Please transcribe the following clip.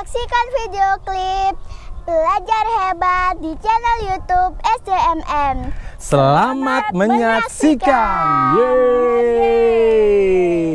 Saksikan video klip Belajar Hebat di channel YouTube SDMM. Selamat menyaksikan. Yeay.